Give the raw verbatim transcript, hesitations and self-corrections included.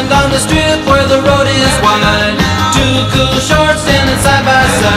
down the strip where the road is wide. Two cool shorts standing side by side.